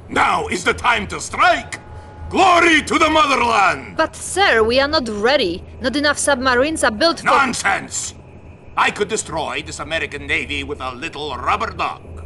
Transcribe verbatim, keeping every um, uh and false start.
Now is the time to strike! Glory to the motherland! But sir, we are not ready. Not enough submarines are built for— Nonsense! I could destroy this American Navy with a little rubber duck.